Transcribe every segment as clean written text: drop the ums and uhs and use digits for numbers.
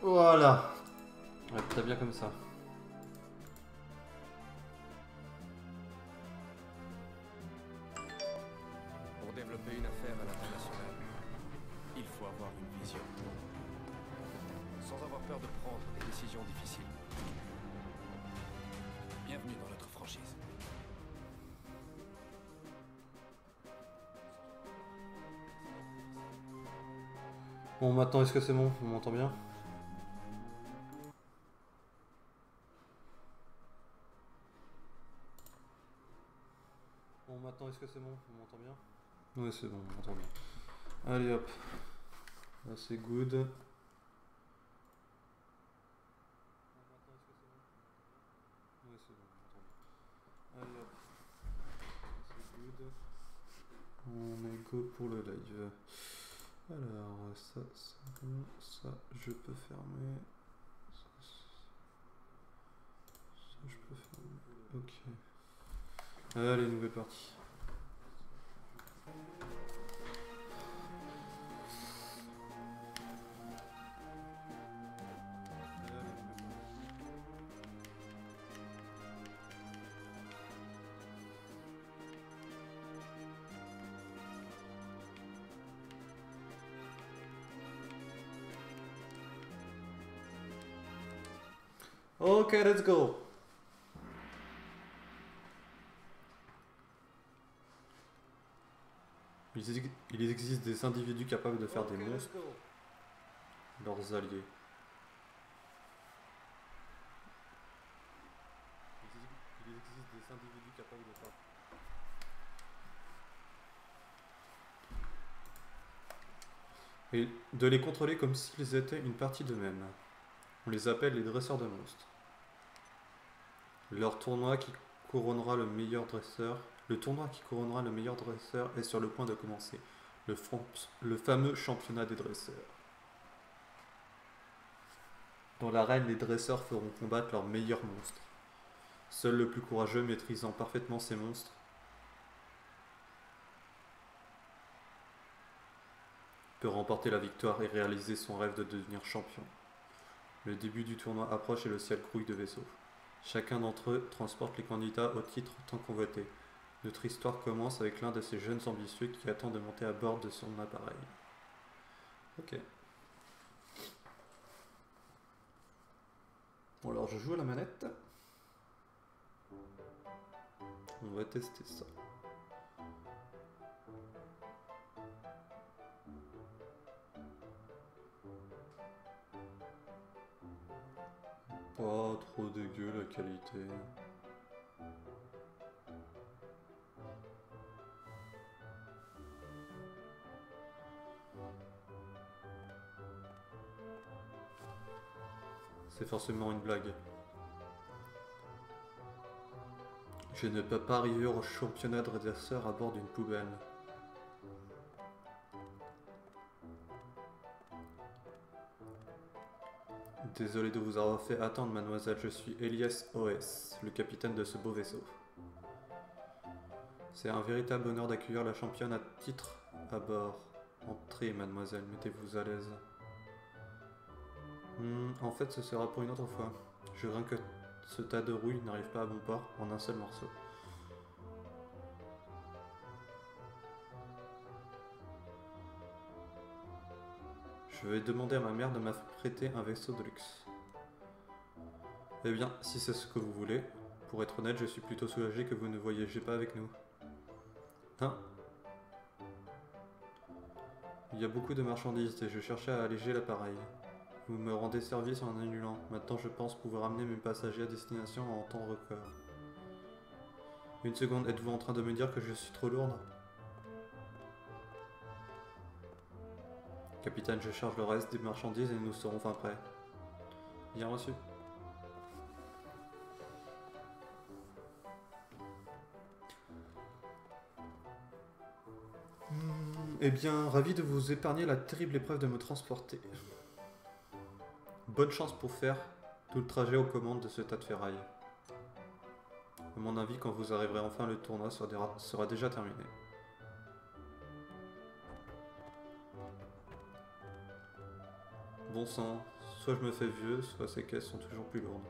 Voilà. Ouais, très bien comme ça. Pour développer une affaire à l'international, il faut avoir une vision. Sans avoir peur de prendre des décisions difficiles. Bienvenue dans notre franchise. Bon, maintenant, est-ce que c'est bon? On m'entend bien? Bon, maintenant, est-ce que c'est bon? On m'entend bien? Ouais, c'est bon, on m'entend bien. Allez, hop. Là, c'est good. Ouais, c'est bon, on m'entend bien. Allez, hop. C'est good. On est go pour le live. Alors, ça, c'est bon. Ça, je peux fermer. Ça, je peux fermer. Ok. Allez, nouvelle partie. Ok, let's go. Il existe des individus capables de faire des monstres, leurs alliés. Il existe des individus capables de faire. Et de les contrôler comme s'ils étaient une partie d'eux-mêmes. On les appelle les dresseurs de monstres. Leur tournoi qui couronnera le meilleur dresseur. Le tournoi qui couronnera le meilleur dresseur est sur le point de commencer. Le fameux championnat des dresseurs. Dans l'arène, les dresseurs feront combattre leurs meilleurs monstres. Seul le plus courageux maîtrisant parfaitement ces monstres peut remporter la victoire et réaliser son rêve de devenir champion. Le début du tournoi approche et le ciel grouille de vaisseaux. Chacun d'entre eux transporte les candidats au titre tant convoité. Notre histoire commence avec l'un de ces jeunes ambitieux qui attend de monter à bord de son appareil. Ok. Bon, alors je joue à la manette. On va tester ça. Pas trop dégueu la qualité. C'est forcément une blague. Je ne peux pas arriver au championnat de dresseur à bord d'une poubelle. Désolé de vous avoir fait attendre, mademoiselle. Je suis Elias OS, le capitaine de ce beau vaisseau. C'est un véritable honneur d'accueillir la championne à titre à bord. Entrez, mademoiselle, mettez-vous à l'aise. En fait, ce sera pour une autre fois. Je crains que ce tas de rouille n'arrive pas à bon port en un seul morceau. Je vais demander à ma mère de m'apprêter un vaisseau de luxe. Eh bien, si c'est ce que vous voulez, pour être honnête, je suis plutôt soulagé que vous ne voyagez pas avec nous. Hein? Il y a beaucoup de marchandises et je cherchais à alléger l'appareil. Vous me rendez service en annulant. Maintenant, je pense pouvoir amener mes passagers à destination en temps record. Une seconde, êtes-vous en train de me dire que je suis trop lourde? Capitaine, je charge le reste des marchandises et nous serons fin prêts. Bien reçu. Eh bien, ravi de vous épargner la terrible épreuve de me transporter. Bonne chance pour faire tout le trajet aux commandes de ce tas de ferraille. À mon avis, quand vous arriverez enfin, le tournoi sera déjà terminé. Bon sang, Soit je me fais vieux, soit ces caisses sont toujours plus lourdes.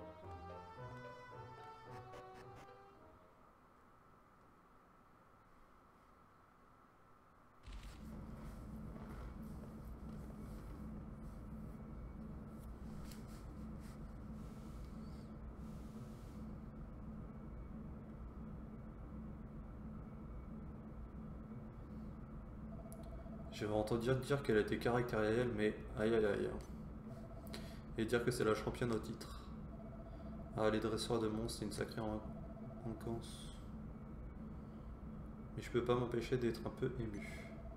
J'ai entendu dire qu'elle était caractérielle, mais aïe aïe aïe. Et dire que c'est la championne au titre. Ah, les dresseurs de monstres, c'est une sacrée enquance. Mais je peux pas m'empêcher d'être un peu ému.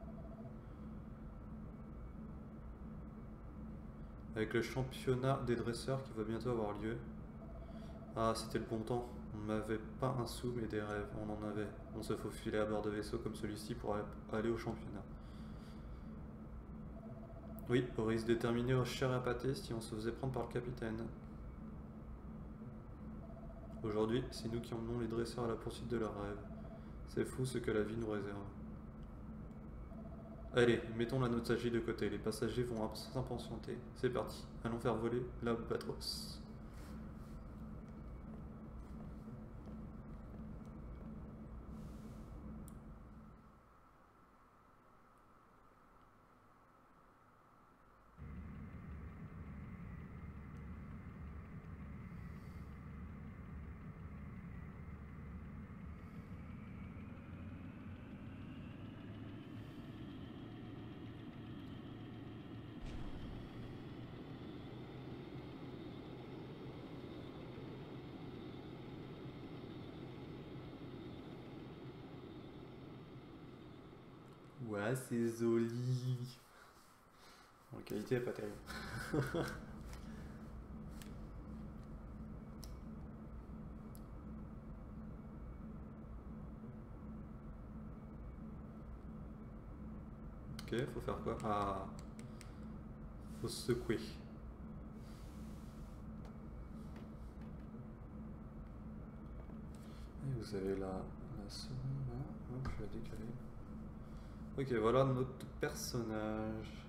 Avec le championnat des dresseurs qui va bientôt avoir lieu. Ah, c'était le bon temps. On n'avait pas un sou, mais des rêves. On en avait. On se faufilait à bord de vaisseaux comme celui-ci pour aller au championnat. Oui, au risque de terminer au cher à pâté si on se faisait prendre par le capitaine. Aujourd'hui, c'est nous qui emmenons les dresseurs à la poursuite de leurs rêves. C'est fou ce que la vie nous réserve. Allez, mettons la nostalgie de côté, les passagers vont s'impatienter. C'est parti, allons faire voler l'Albatros. Ouais, c'est joli. La qualité est pas terrible. Ok, faut faire quoi? Ah, faut se secouer. Et vous avez la seconde là. Hop, je vais la décaler. Ok, voilà notre personnage.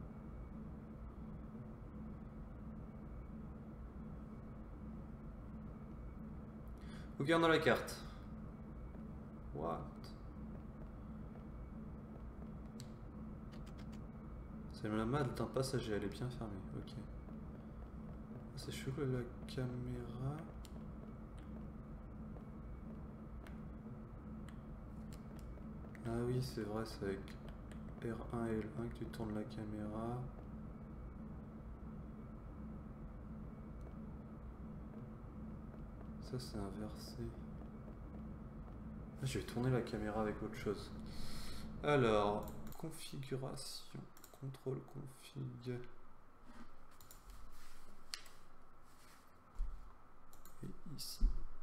Ok, on a la carte. What? C'est la malle d'un passager, elle est bien fermée. Ok. C'est chelou la caméra. Ah oui, c'est vrai, c'est avec R1 et L1 que tu tournes la caméra. Ça, c'est inversé. Je vais tourner la caméra avec autre chose. Alors, configuration. Contrôle config. Et ici.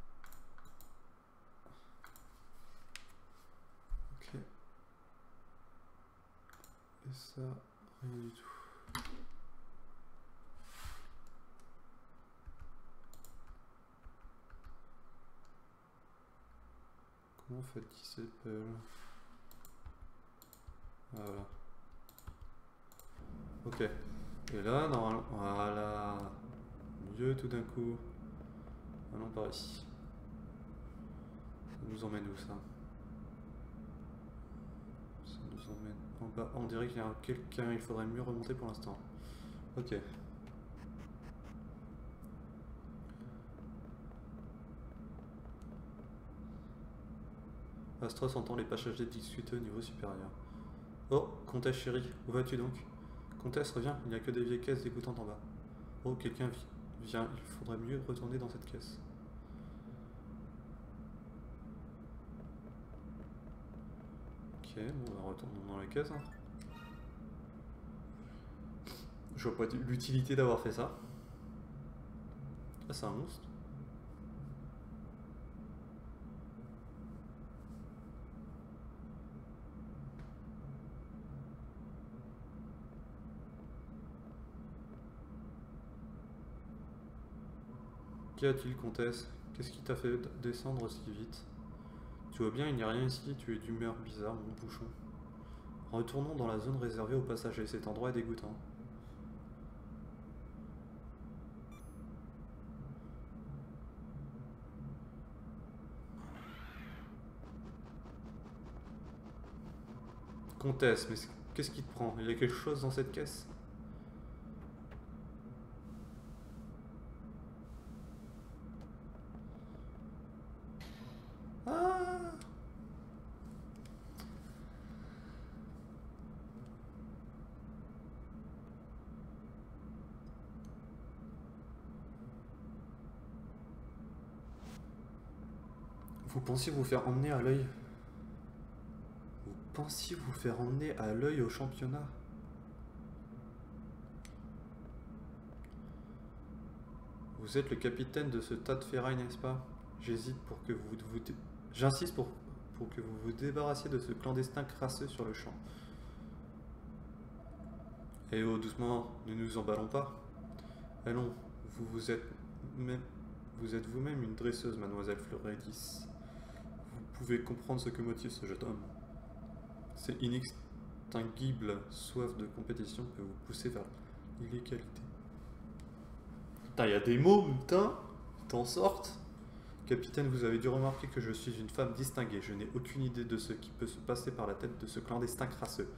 Ok. Et ça, rien du tout. Comment fait disable? Voilà. Ok. Et là, normalement, voilà. Mieux tout d'un coup. Allons par ici. Ça nous emmène où ça? Ça nous emmène en bas. On dirait qu'il y a quelqu'un. Il faudrait mieux remonter pour l'instant. Ok. Astros entend les passagers discuter au niveau supérieur. Oh, comtesse chérie, où vas-tu donc? Comtesse, reviens, il n'y a que des vieilles caisses dégoûtantes en bas. Oh, quelqu'un vient, il faudrait mieux retourner dans cette caisse. Ok, bon, on va retourner dans la caisse. Hein. Je vois pas l'utilité d'avoir fait ça. Ah, c'est un monstre. Qu'y a-t-il, comtesse? Qu'est-ce qui t'a fait descendre si vite? Tu vois bien, il n'y a rien ici, tu es d'humeur bizarre, mon bouchon. Retournons dans la zone réservée aux passagers, cet endroit est dégoûtant. Comtesse, mais qu'est-ce qui te prend? Il y a quelque chose dans cette caisse? Ah! Vous pensiez vous faire emmener à l'œil? Vous pensiez vous faire emmener à l'œil au championnat? Vous êtes le capitaine de ce tas de ferraille, n'est-ce pas? J'hésite pour que J'insiste pour que vous vous débarrassiez de ce clandestin crasseux sur le champ. Eh oh, doucement, ne nous emballons pas. Allons, vous êtes vous-même une dresseuse, mademoiselle Fleuredis. Vous pouvez comprendre ce que motive ce jeune homme. C'est inextinguible soif de compétition peut vous pousser vers l'illégalité. Putain, il y a des mots, putain, t'en sortes. Capitaine, vous avez dû remarquer que je suis une femme distinguée. Je n'ai aucune idée de ce qui peut se passer par la tête de ce clandestin crasseux.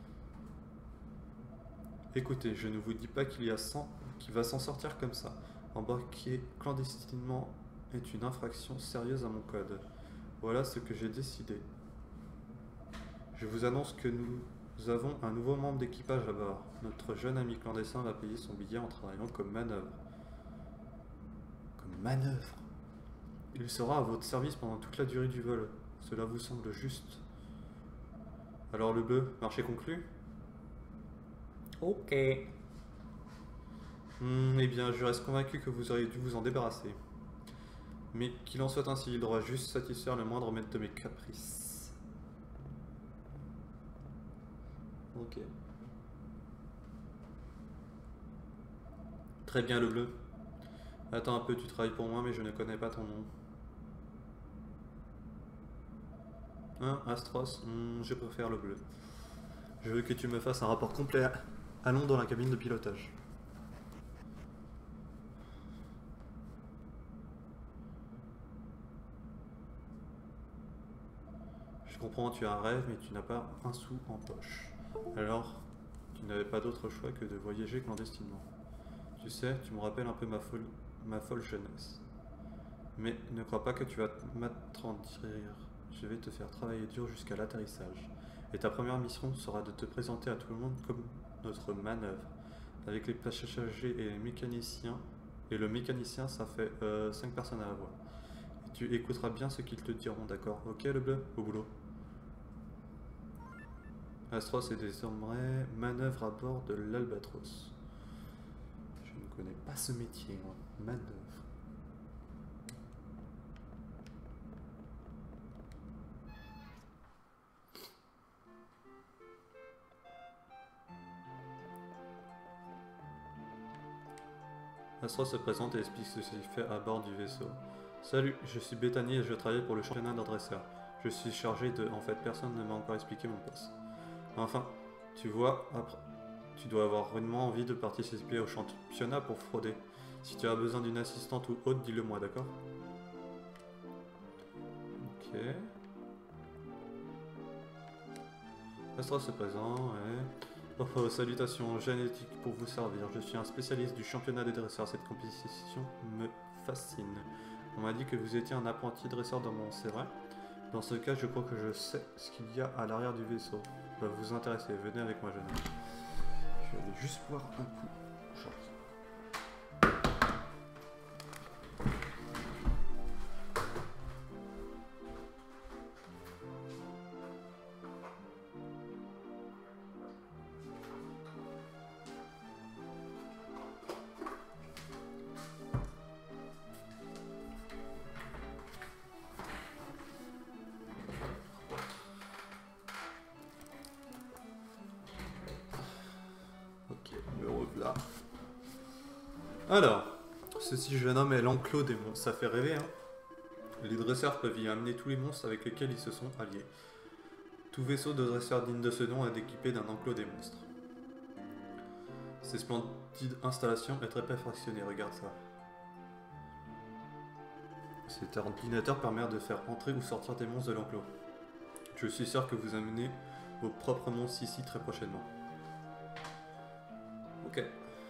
Écoutez, je ne vous dis pas qu'il va s'en sortir comme ça. Embarquer clandestinement est une infraction sérieuse à mon code. Voilà ce que j'ai décidé. Je vous annonce que nous avons un nouveau membre d'équipage à bord. Notre jeune ami clandestin va payer son billet en travaillant comme manœuvre. Comme manœuvre? Il sera à votre service pendant toute la durée du vol. Cela vous semble juste? Alors le bleu, marché conclu? Ok. Eh bien, je reste convaincu que vous auriez dû vous en débarrasser. Mais qu'il en soit ainsi, il devra juste satisfaire le moindre maître de mes caprices. Ok. Très bien, le bleu. Attends un peu, tu travailles pour moi, mais je ne connais pas ton nom. Hein, Astros? Je préfère le bleu. Je veux que tu me fasses un rapport complet. Allons dans la cabine de pilotage. Je comprends, tu as un rêve, mais tu n'as pas un sou en poche. Alors, tu n'avais pas d'autre choix que de voyager clandestinement. Tu sais, tu me rappelles un peu ma folle jeunesse. Mais ne crois pas que tu vas m'attendrir. Je vais te faire travailler dur jusqu'à l'atterrissage. Et ta première mission sera de te présenter à tout le monde comme notre manœuvre. Avec les passagers et les mécaniciens. Et le mécanicien, ça fait 5 personnes à la voix. Et tu écouteras bien ce qu'ils te diront, d'accord? Ok, le bleu? Au boulot. Astros est désormais manœuvre à bord de l'Albatros. Je ne connais pas ce métier, moi. Manœuvre. Astros se présente et explique ce qu'il fait à bord du vaisseau. Salut, je suis Bethany et je travaille pour le championnat d'adresseurs. Je suis chargé de... En fait, personne ne m'a encore expliqué mon poste. Enfin, tu vois, après, tu dois avoir rudement envie de participer au championnat pour frauder. Si tu as besoin d'une assistante ou autre, dis-le moi, d'accord? Ok. Astros se présente, ouais. Oh, salutations, génétique pour vous servir. Je suis un spécialiste du championnat des dresseurs. Cette compétition me fascine. On m'a dit que vous étiez un apprenti dresseur dans mon... C'est vrai? Dans ce cas, je crois que je sais ce qu'il y a à l'arrière du vaisseau. Ça va vous intéresser. Venez avec moi, jeune homme. Je vais aller juste boire un coup. Alors, ceci jeune homme est l'enclos des monstres. Ça fait rêver, hein. Les dresseurs peuvent y amener tous les monstres avec lesquels ils se sont alliés. Tout vaisseau de dresseur digne de ce nom est équipé d'un enclos des monstres. Ces splendides installations est très perfectionnées, regarde ça. Cet ordinateur permet de faire entrer ou sortir des monstres de l'enclos. Je suis sûr que vous amenez vos propres monstres ici très prochainement. Ok.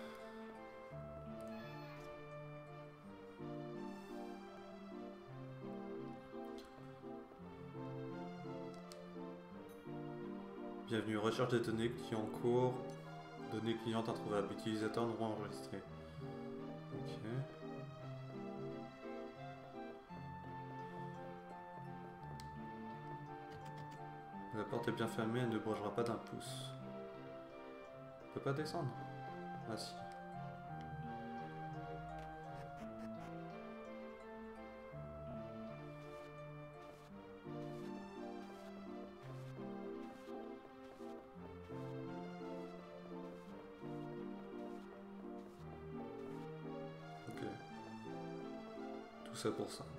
Bienvenue, recherche des données clients en cours. Données clientes introuvables. Utilisateurs non enregistrés. Ok. La porte est bien fermée, elle ne bougera pas d'un pouce. On peut pas descendre? Ah si. Ok. Tout ça pour ça.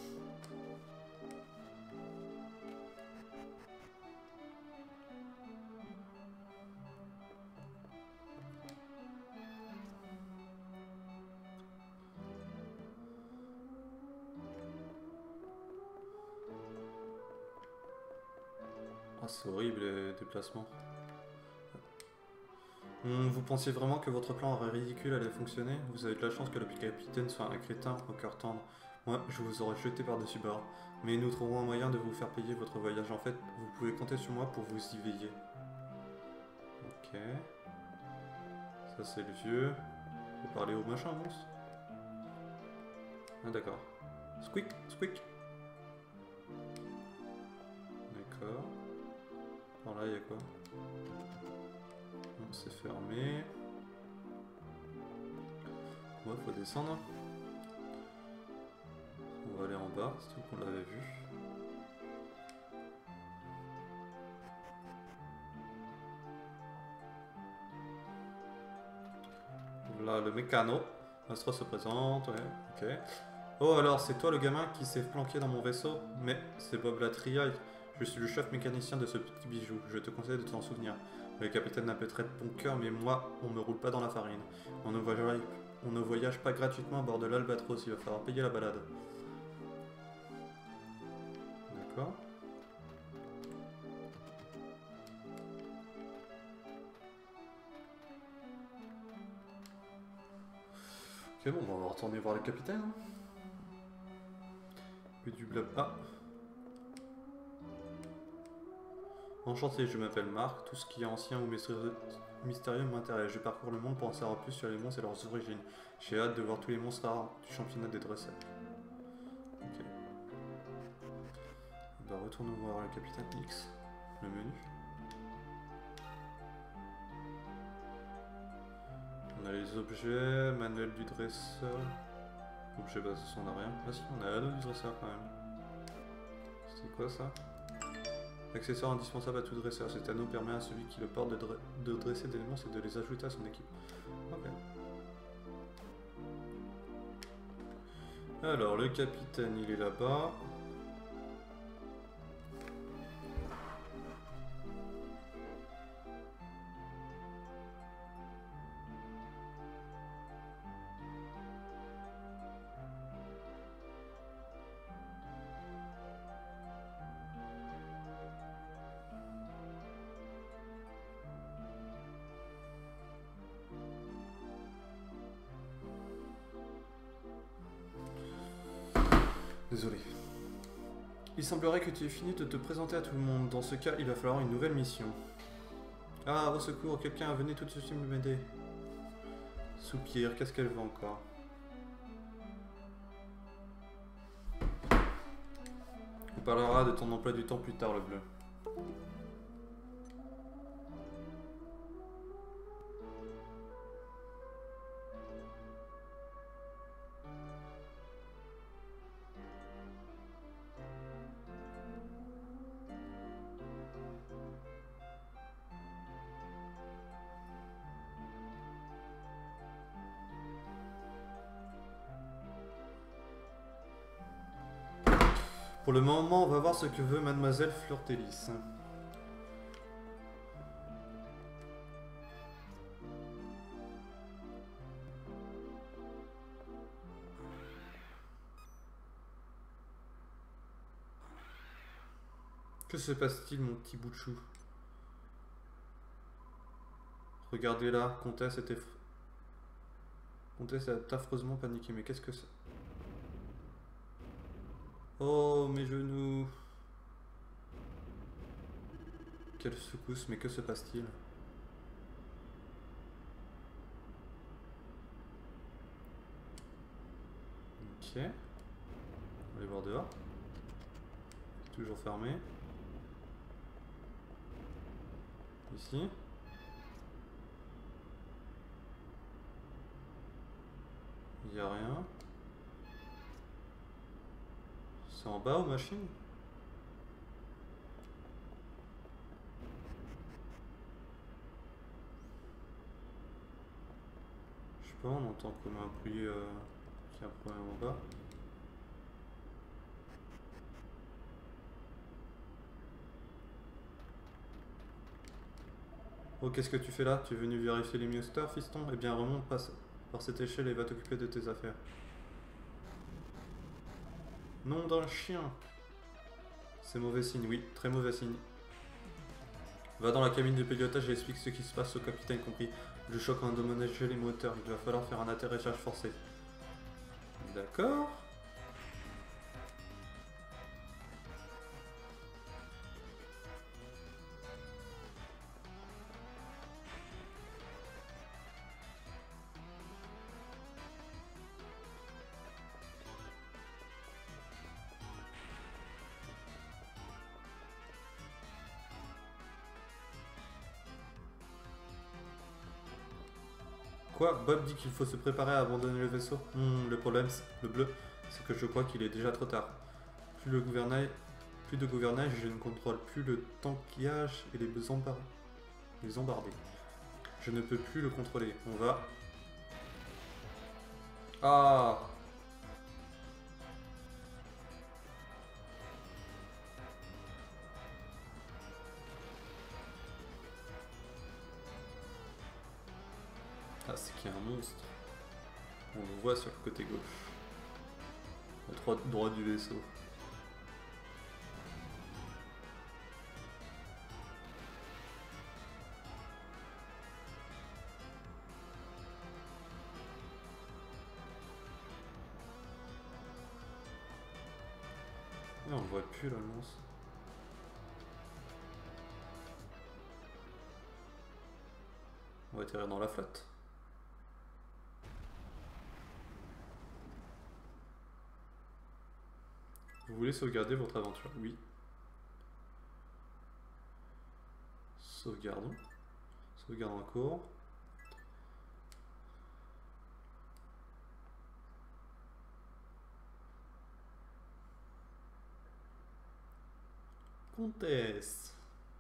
Ah, c'est horrible les déplacements. Vous pensiez vraiment que votre plan ridicule allait fonctionner? Vous avez de la chance que le capitaine soit un crétin au cœur tendre. Moi, je vous aurais jeté par-dessus bord. Mais nous trouverons un moyen de vous faire payer votre voyage. En fait, vous pouvez compter sur moi pour vous y veiller. Ok. Ça, c'est le vieux. Faut parler au machin, monstre. Ah, d'accord. Squeak, squeak. D'accord. Par là, il y a quoi? C'est fermé. Ouais, faut descendre. On va aller en bas, c'est tout qu'on l'avait vu. Là, le mécano. Astra se présente, ouais, ok. Oh, alors, c'est toi le gamin qui s'est planqué dans mon vaisseau? Mais c'est Bob Latriaille. Je suis le chef mécanicien de ce petit bijou. Je te conseille de t'en souvenir. Le capitaine n'a peut-être bon cœur, mais moi, on me roule pas dans la farine. On ne voyage pas gratuitement à bord de l'Albatros, il va falloir payer la balade. D'accord. Ok, bon, on va retourner voir le capitaine. Puis du blab. Ah! Enchanté, je m'appelle Marc. Tout ce qui est ancien ou mystérieux m'intéresse. Je parcours le monde pour en savoir plus sur les monstres et leurs origines. J'ai hâte de voir tous les monstres rares du championnat des dresseurs. Ok. Bah, retournons voir le capitaine X. Le menu. On a les objets, manuel du dresseur. Objet, bah, ça on a rien. Ah si, on a l'anneau du dresseur quand même. C'était quoi ça? Accessoire indispensable à tout dresseur. Cet anneau permet à celui qui le porte de dresser des monstres et de les ajouter à son équipe. Ok. Alors, le capitaine, il est là-bas. Désolé. Il semblerait que tu aies fini de te présenter à tout le monde. Dans ce cas, il va falloir une nouvelle mission. Ah, au secours, quelqu'un, venez tout de suite m'aider. Soupir, qu'est-ce qu'elle veut encore? On parlera de ton emploi du temps plus tard, le bleu. Pour le moment, on va voir ce que veut Mademoiselle Fleur-Télis. Que se passe-t-il, mon petit bout de chou? Regardez-la, Comtesse était... Comtesse est affreusement paniquée, mais qu'est-ce que c'est? Oh, mes genoux! Quelle secousse, mais que se passe-t-il? Ok. On va aller voir dehors. Toujours fermé. Ici. Il n'y a rien. C'est en bas aux machines? Je sais pas, on entend comme un bruit qu'il y a un problème en bas. Oh, qu'est-ce que tu fais là? Tu es venu vérifier les musters, fiston? Eh bien, remonte par cette échelle et va t'occuper de tes affaires. Nom d'un chien! C'est mauvais signe, oui, très mauvais signe. Va dans la cabine de pilotage et explique ce qui se passe au capitaine compris. Le choc a endommagé les moteurs, il va falloir faire un atterrissage forcé. D'accord. Quoi? Bob dit qu'il faut se préparer à abandonner le vaisseau. Le problème, le bleu, c'est que je crois qu'il est déjà trop tard. Plus de gouvernail, je ne contrôle plus le tankillage et les embardés. Je ne peux plus le contrôler. On va... Ah! Ah, c'est qu'il y a un monstre. On le voit sur le côté gauche. À droite du vaisseau. Et on le voit plus là, le monstre. On va atterrir dans la flotte. Vous voulez sauvegarder votre aventure? Oui. Sauvegardons. Sauvegarde en cours. Comtesse.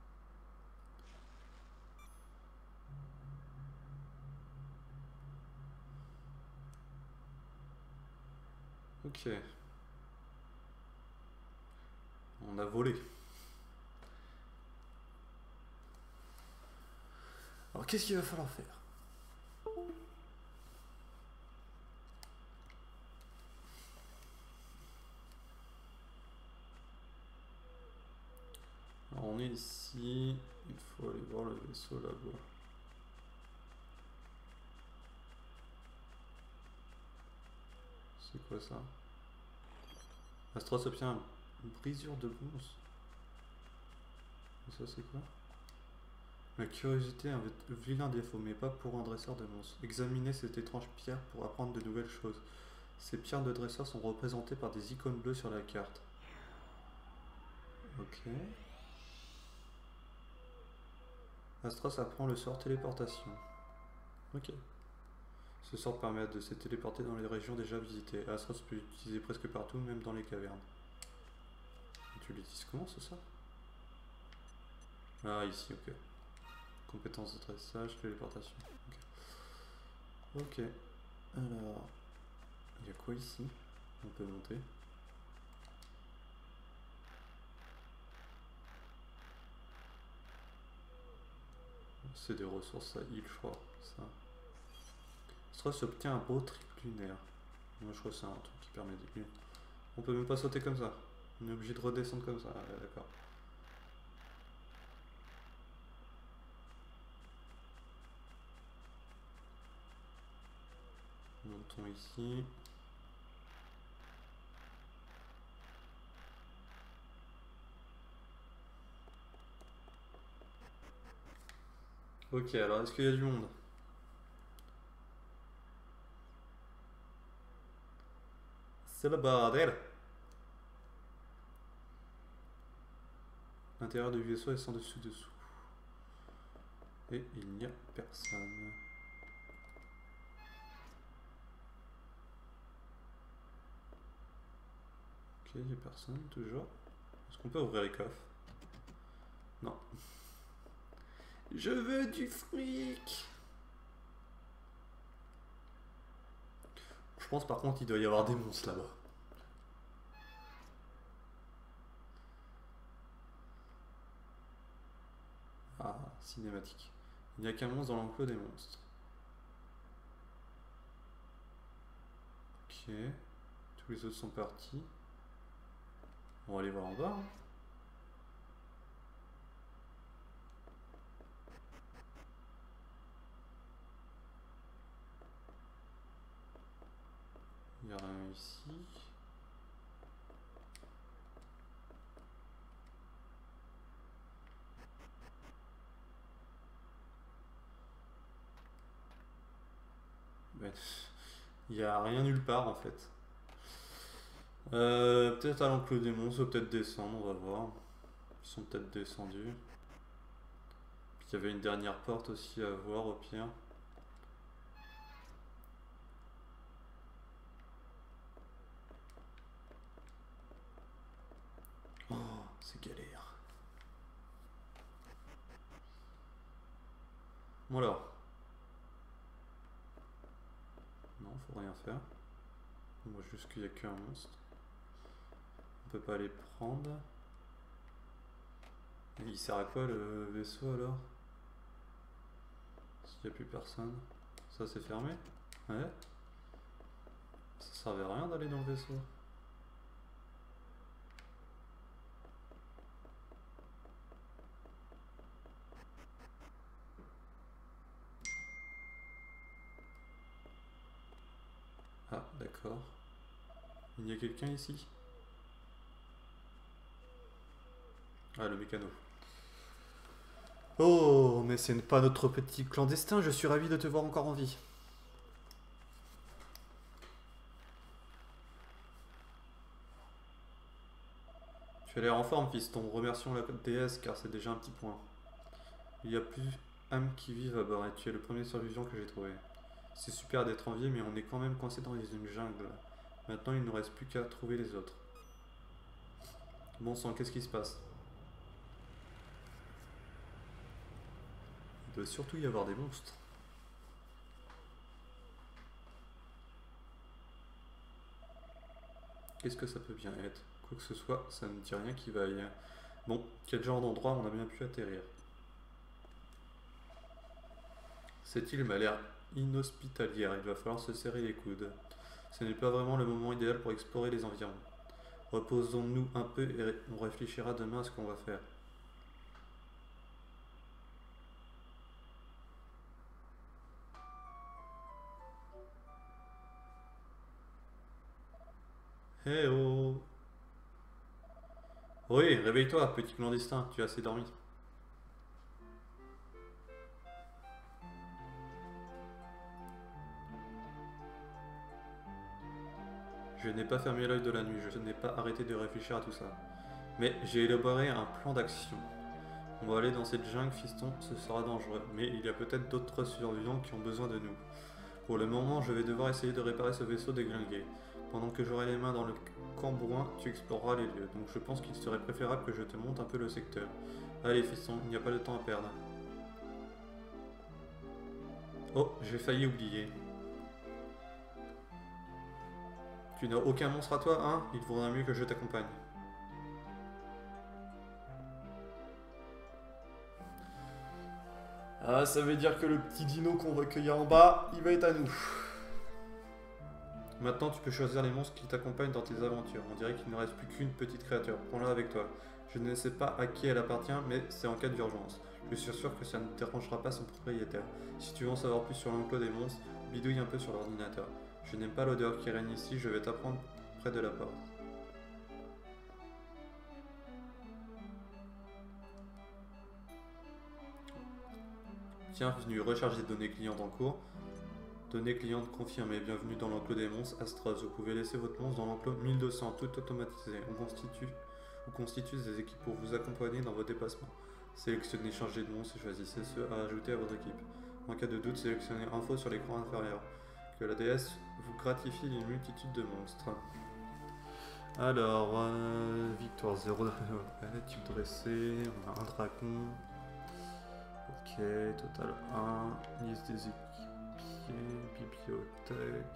Ok. On a volé. Alors qu'est-ce qu'il va falloir faire? Alors on est ici. Il faut aller voir le vaisseau là-bas. C'est quoi ça? Astros obtient une brisure de bronze. Et ça c'est quoi? La curiosité est un vilain défaut, mais pas pour un dresseur de monstres. Examinez cette étrange pierre pour apprendre de nouvelles choses. Ces pierres de dresseur sont représentées par des icônes bleues sur la carte. Ok. Astros apprend le sort téléportation. Ok. Ce sort permet de se téléporter dans les régions déjà visitées. Astros peut l'utiliser presque partout, même dans les cavernes. Tu l'utilises comment ce sort? Ah, ici, ok. Compétence de dressage, téléportation. Ok. Alors, il y a quoi ici? On peut monter. C'est des ressources à île, je crois. Ça. Astros obtient un beau triple lunaire. Moi, je crois que c'est un truc qui permet de... On peut même pas sauter comme ça. On est obligé de redescendre comme ça. Ah, d'accord. Montons ici. Ok, alors est-ce qu'il y a du monde? C'est le bordel. L'intérieur du vaisseau est sans dessus-dessous. Et il n'y a personne. Ok, il n'y a personne toujours. Est-ce qu'on peut ouvrir les coffres? Non. Je veux du fric. Je pense par contre qu'il doit y avoir des monstres là-bas. Ah, cinématique. Il n'y a qu'un monstre dans l'enclos des monstres. Ok. Tous les autres sont partis. On va aller voir en bas. Hein. Il n'y a rien ici. Ben, il n'y a rien nulle part en fait. Peut-être à l'enclos des monstres, peut-être descendre, on va voir. Ils sont peut-être descendus. Puis il y avait une dernière porte aussi à voir au pire. Oh, c'est galère. Bon alors. Non, faut rien faire. On voit juste qu'il n'y a qu'un monstre. On peut pas les prendre. Et il sert à quoi le vaisseau alors? S'il n'y a plus personne. Ça c'est fermé? Ouais. Ça servait à rien d'aller dans le vaisseau. Ah, d'accord. Il y a quelqu'un ici? Ah, le mécano. Oh, mais c'est pas notre petit clandestin, je suis ravi de te voir encore en vie. Tu as l'air en forme, fiston. Remercions la déesse car c'est déjà un petit point. Il y a plus âmes qui vivent à bord et tu es le premier survivant que j'ai trouvé. C'est super d'être en vie, mais on est quand même coincé dans une jungle. Maintenant, il ne nous reste plus qu'à trouver les autres. Bon sang, qu'est-ce qui se passe? Il doit surtout y avoir des monstres. Qu'est-ce que ça peut bien être? Quoi que ce soit, ça ne dit rien qui vaille. Bon, quel genre d'endroit on a bien pu atterrir? Cette île m'a l'air inhospitalière, il va falloir se serrer les coudes. Ce n'est pas vraiment le moment idéal pour explorer les environs. Reposons-nous un peu et on réfléchira demain à ce qu'on va faire. Eh oh! Oui, réveille-toi, petit clandestin, tu as assez dormi. Je n'ai pas fermé l'œil de la nuit, je n'ai pas arrêté de réfléchir à tout ça. Mais j'ai élaboré un plan d'action. On va aller dans cette jungle, fiston, ce sera dangereux, mais il y a peut-être d'autres survivants qui ont besoin de nous. Pour le moment, je vais devoir essayer de réparer ce vaisseau déglingué. Pendant que j'aurai les mains dans le cambouin, tu exploreras les lieux, donc je pense qu'il serait préférable que je te montre un peu le secteur. Allez, fiston, il n'y a pas de temps à perdre. Oh, j'ai failli oublier. Tu n'as aucun monstre à toi, hein? Il vaudra mieux que je t'accompagne. Ah, ça veut dire que le petit dino qu'on va cueillir en bas, il va être à nous. Maintenant, tu peux choisir les monstres qui t'accompagnent dans tes aventures. On dirait qu'il ne reste plus qu'une petite créature. Prends-la avec toi. Je ne sais pas à qui elle appartient, mais c'est en cas d'urgence. Je suis sûr que ça ne dérangera pas son propriétaire. Si tu veux en savoir plus sur l'enclos des monstres, bidouille un peu sur l'ordinateur. Je n'aime pas l'odeur qui règne ici, je vais t'apprendre près de la porte. Bienvenue, recharge des données clientes en cours. Données clientes confirmées, bienvenue dans l'enclos des monstres Astros. Vous pouvez laisser votre monstre dans l'enclos 1200, tout automatisé. On constitue des équipes pour vous accompagner dans vos déplacements. Sélectionnez, changez de monstre et choisissez ceux à ajouter à votre équipe. En cas de doute, sélectionnez info sur l'écran inférieur. Que la déesse vous gratifie d'une multitude de monstres. Alors, victoire 0, type dressé, on a un dragon. Ok, total 1, liste des équipiers, bibliothèque.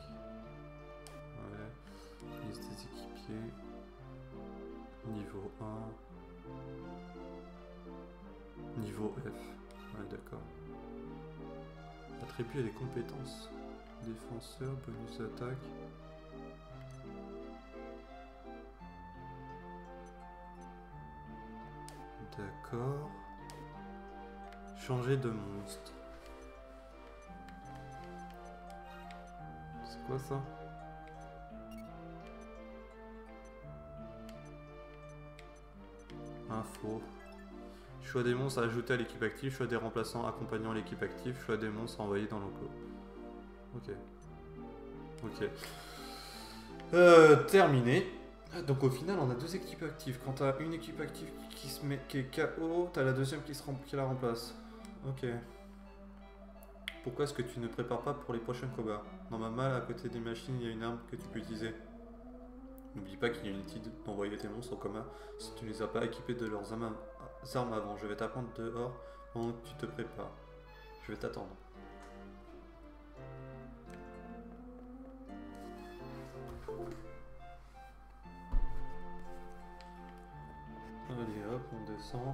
Ouais, liste des équipiers. Niveau 1. Niveau F. Ouais, d'accord. Attribuer les compétences. Défenseur, bonus d'attaque. D'accord. Changer de monstre. C'est quoi ça? Info. Choix des monstres à ajouter à l'équipe active, choix des remplaçants accompagnant l'équipe active, choix des monstres envoyés dans l'enclos. Ok. Ok. Terminé. Donc au final on a deux équipes actives. Quand t'as une équipe active qui est KO, t'as la deuxième qui la remplace. Ok. Pourquoi est-ce que tu ne prépares pas pour les prochains combats? Dans ma malle, à côté des machines, il y a une arme que tu peux utiliser. N'oublie pas qu'il y a une utilité d'envoyer tes monstres au combat si tu ne les as pas équipés de leurs armes avant. Je vais t'apprendre dehors pendant que tu te prépares. Je vais t'attendre. Allez hop, on descend.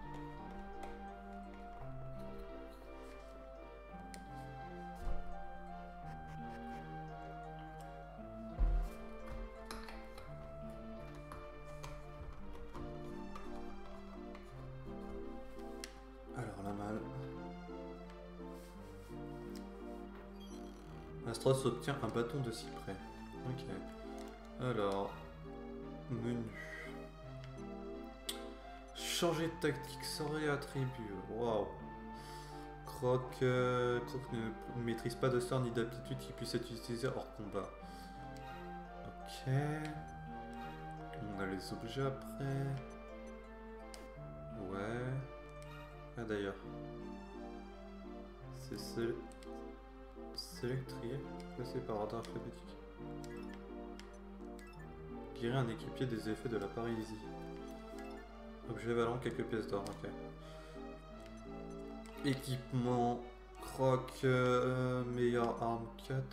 Alors la malle. Astros obtient un bâton de cyprès. Ok. Alors, menu. Changer de tactique sans réattribuer. Waouh. Croc ne maîtrise pas de sort ni d'aptitude qui puisse être utilisé hors combat. Ok. On a les objets après. Ouais. Ah d'ailleurs. C'est sélectrier. Classé par ordre alphabétique. Guérir un équipier des effets de la paralysie. Objet valant quelques pièces d'or, ok. Équipement, croc, meilleure arme 4.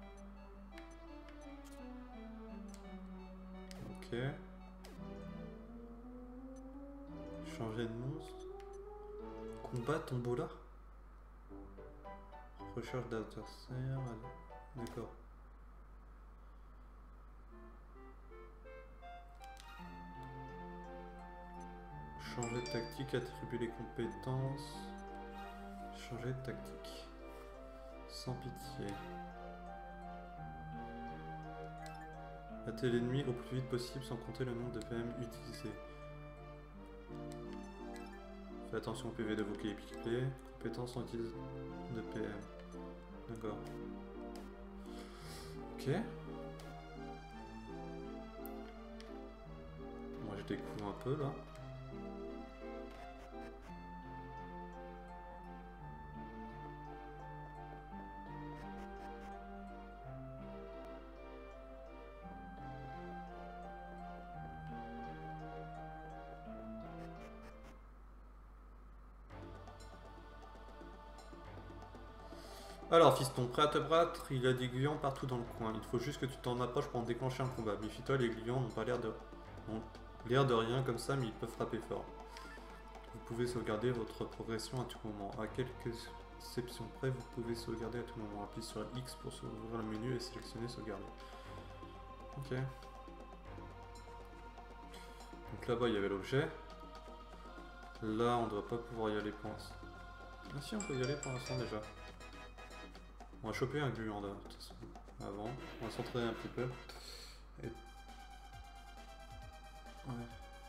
Ok. Changer de monstre. Combat tombola. Recherche d'adversaire. D'accord. Changer de tactique, attribuer les compétences. Changer de tactique. Sans pitié. Battez l'ennemi au plus vite possible sans compter le nombre de PM utilisés. Faites attention au PV de vos coéquipiers. Compétences en utilise de PM. D'accord. Ok. Moi je découvre un peu là. Alors fiston, prêt à te battre, il y a des gluants partout dans le coin. Il faut juste que tu t'en approches pour en déclencher un combat. Méfie-toi, les gluants n'ont pas l'air de rien comme ça, mais ils peuvent frapper fort. Vous pouvez sauvegarder votre progression à tout moment. À quelques exceptions près, vous pouvez sauvegarder à tout moment. Appuyez sur X pour ouvrir le menu et sélectionner sauvegarder. Ok. Donc là-bas, il y avait l'objet. Là, on doit pas pouvoir y aller pour l'instant. Ah si, on peut y aller pour l'instant déjà. On va choper un gluant de toute façon. avant. On va s'entraîner un petit peu. Et... Ouais.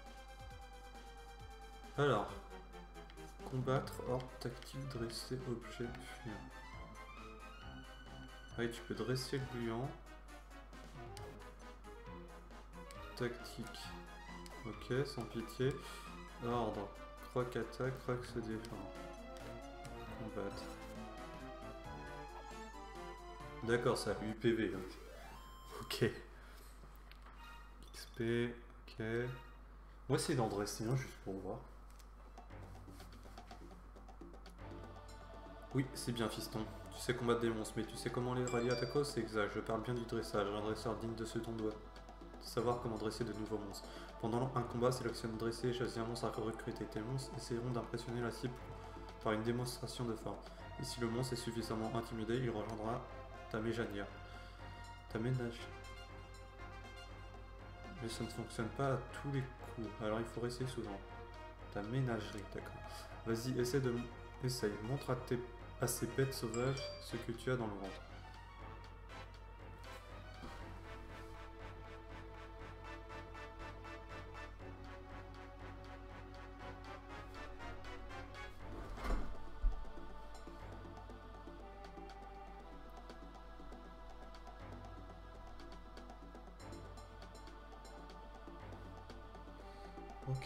Alors, combattre, hors, tactique, dresser, objet, fuir. Oui, tu peux dresser le gluant. Tactique. Ok, sans pitié. Ordre. Croc attaque, croc se défend. Combattre. D'accord, ça a 8 PV. Ok. XP, ok. On va essayer d'en dresser un juste pour voir. Oui, c'est bien, fiston. Tu sais combattre des monstres, mais tu sais comment les rallier à ta cause? C'est exact, je parle bien du dressage, un dresseur digne de ce ton doit savoir comment dresser de nouveaux monstres. Pendant un combat, sélectionne, dresser et choisis un monstre à recruter. Tes monstres essaieront d'impressionner la cible par une démonstration de force. Et si le monstre est suffisamment intimidé, il rejoindra ta méjanière. Ta ménage. Mais ça ne fonctionne pas à tous les coups, alors il faut essayer souvent. Ta ménagerie, d'accord. Vas-y, essaye. Montre à ces bêtes sauvages ce que tu as dans le ventre. Ok.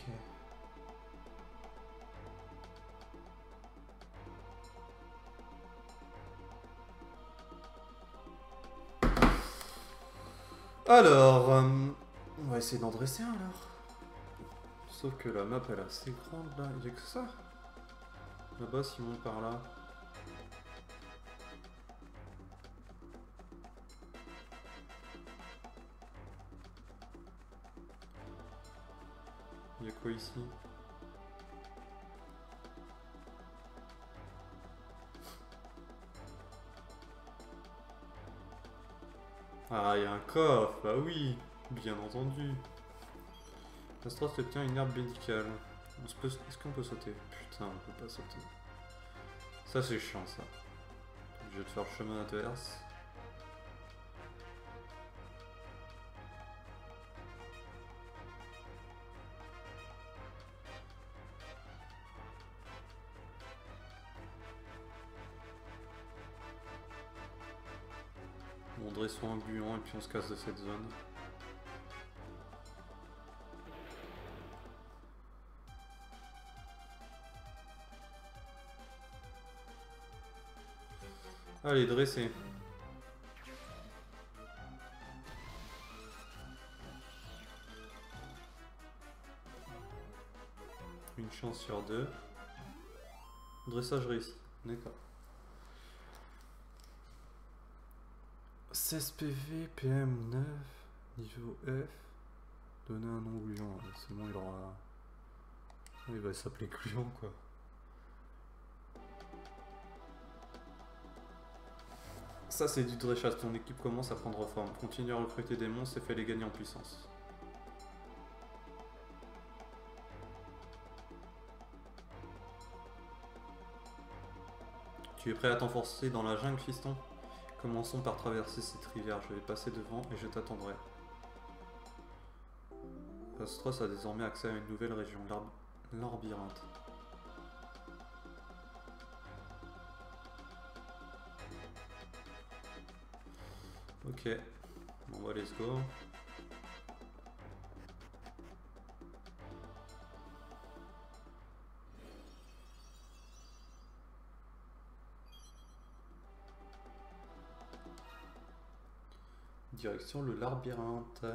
Alors, on va essayer d'en dresser un alors. Sauf que la map elle est assez grande là, il y a que ça. Là-bas, s'il monte par là. Il y a quoi ici? Ah, il y a un coffre, bah oui, bien entendu. Astros obtient une herbe médicale. Est-ce qu'on peut sauter? Putain, on peut pas sauter. Ça c'est chiant ça. Je vais te faire le chemin inverse. Bon, dressons un gluant et puis on se casse de cette zone. Allez, dresser. Une chance sur deux. Dressage réussi. D'accord. 16 PV, PM 9, niveau F. Donner un nom gluant. C'est bon, il aura... Il va s'appeler gluant quoi. Ça c'est du dressage, ton équipe commence à prendre forme. Continue à recruter des monstres et fais-les gagner en puissance. Tu es prêt à t'enfoncer dans la jungle, fiston? Commençons par traverser cette rivière. Je vais passer devant et je t'attendrai. Astros a désormais accès à une nouvelle région, l'Arbyrinthe. Ok, bon bah let's go. Direction le Labyrinthe.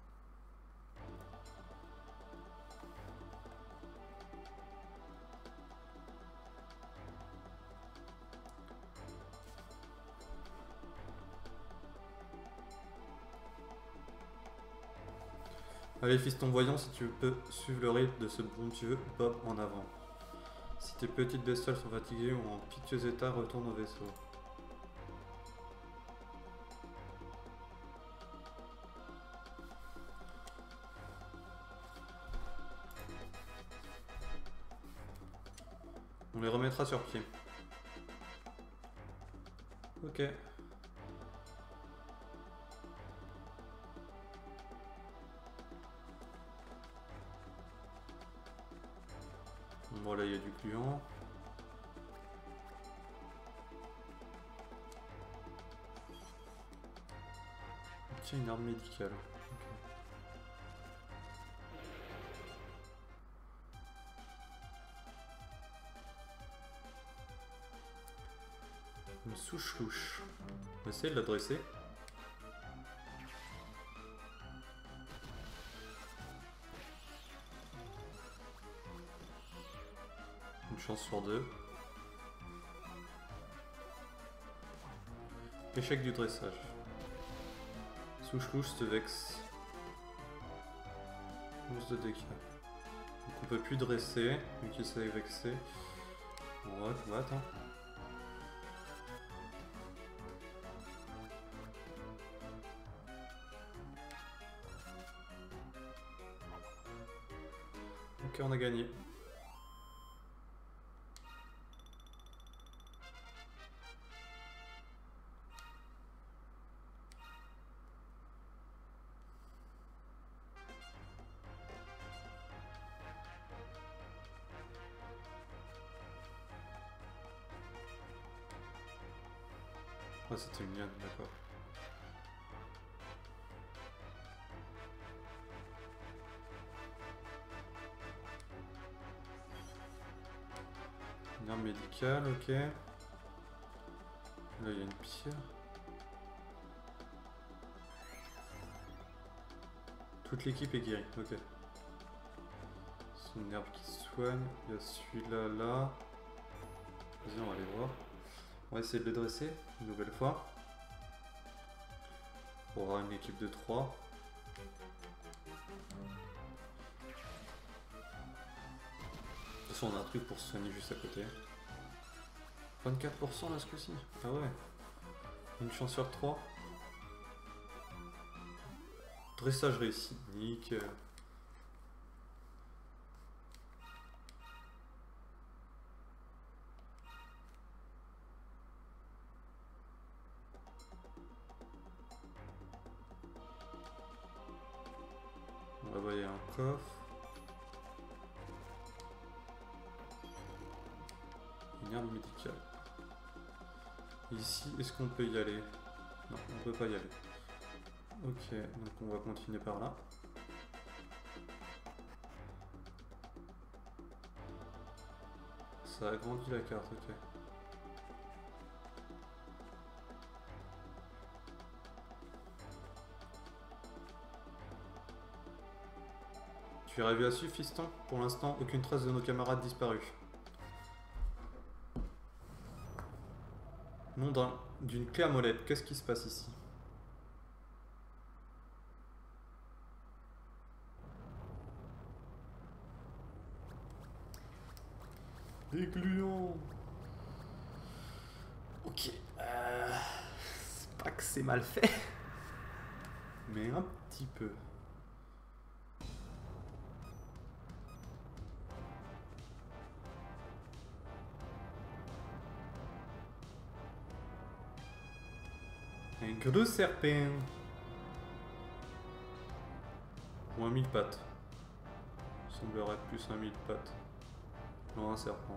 Allez fiston, voyons si tu peux suivre le rythme de ce bon dieu Bob en avant. Si tes petites bestioles sont fatiguées ou en piteux état, retourne au vaisseau. On les remettra sur pied. Ok. Bon là il y a du gluant. Tiens, une arme médicale. Une souche-louche. On va essayer de la dresser. Une chance sur 2. Échec du dressage. Souche-louche se vexe. 11 de dégâts. Donc on peut plus dresser, vu qu'il s'est vexé. On va combattre. Hein. Ok, on a gagné. Ah, c'était une liane, d'accord. Une arme médicale, ok. Là, il y a une pierre. Toute l'équipe est guérie, ok. C'est une herbe qui soigne. Il y a celui-là, là. Vas-y, on va aller voir. On va essayer de le dresser une nouvelle fois. Pour avoir une équipe de 3. De toute façon, on a un truc pour se soigner juste à côté. 24% là ce coup-ci. Ah ouais. Une chance sur 3. Dressage réussi. Nickel. Là-bas, il y a un coffre. Une herbe médicale. Ici, est-ce qu'on peut y aller? Non, on peut pas y aller. Ok, donc on va continuer par là. Ça agrandit la carte, ok. Tu es arrivé à suivre, fiston? Pour l'instant, aucune trace de nos camarades disparus. Nom d'une clé à molette. Qu'est-ce qui se passe ici? Des gluants. Ok. C'est pas que c'est mal fait. Mais un petit peu. Un gros serpent. Ou un mille pattes. Il semblerait plus un mille pattes. Non, un serpent.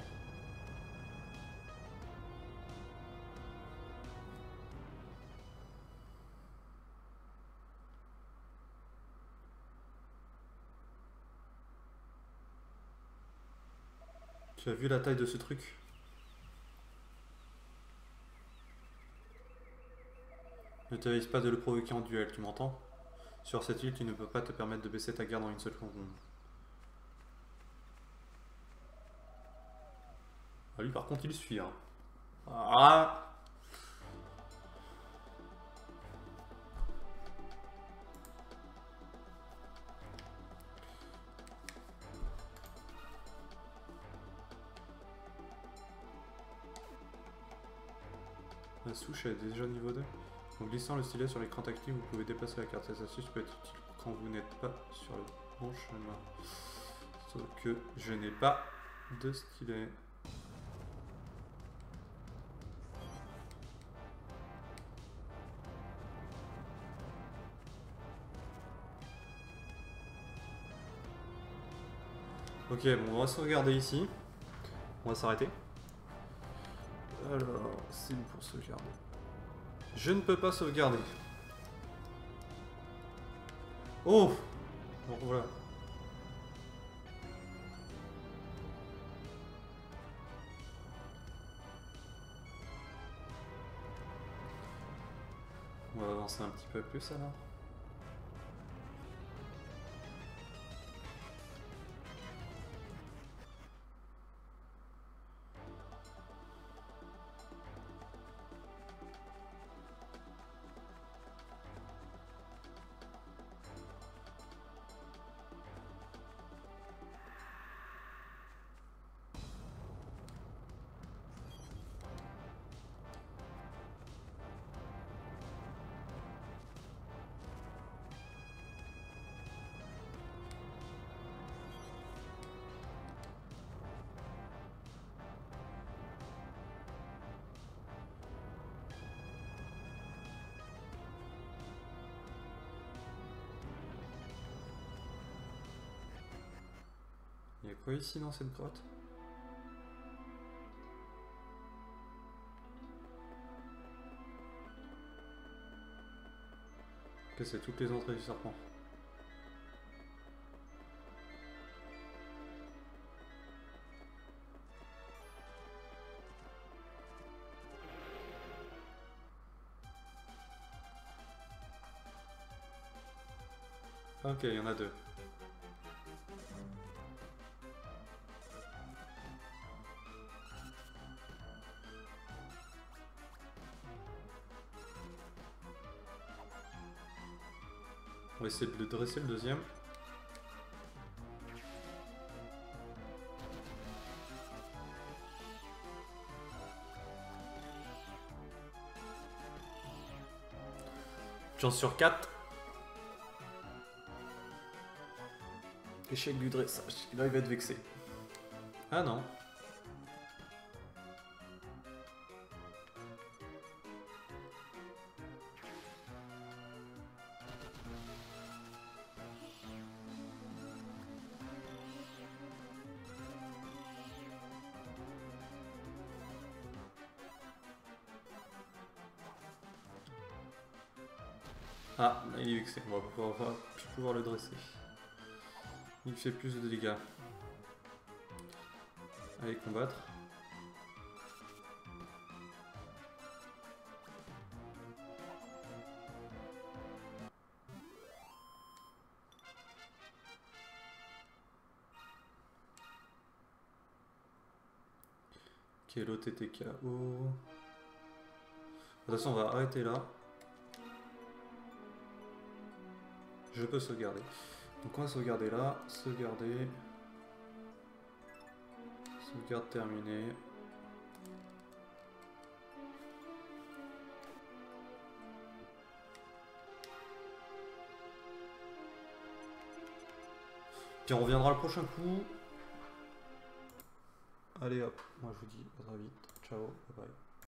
Tu as vu la taille de ce truc? Ne te risque pas de le provoquer en duel, tu m'entends? Sur cette île, tu ne peux pas te permettre de baisser ta garde en une seule seconde. Ah, lui, par contre, il suit. Hein. Ah! La souche est déjà niveau 2. En glissant le stylet sur l'écran tactile, vous pouvez déplacer la carte. Cette astuce peut être utile quand vous n'êtes pas sur le bon chemin. Sauf que je n'ai pas de stylet. Ok, bon, on va se regarder ici. On va s'arrêter. Alors, sim pour sauvegarder. Je ne peux pas sauvegarder. Oh! Bon, voilà. On va avancer un petit peu plus alors. Il y a quoi ici dans cette grotte? Que c'est toutes les entrées du serpent. Ok, il y en a deux. On va essayer de le dresser le deuxième. Chance sur 4. Échec du dressage. Là, il va être vexé. Ah non. Ah, il est vexé. On va pouvoir le dresser. Il fait plus de dégâts. Allez, combattre. Ok, l'autre était KO. De toute façon, on va arrêter là. Je peux sauvegarder. Donc on va sauvegarder là, sauvegarder. Sauvegarde terminée. Puis on reviendra le prochain coup. Allez hop, moi je vous dis à très vite. Ciao, bye bye.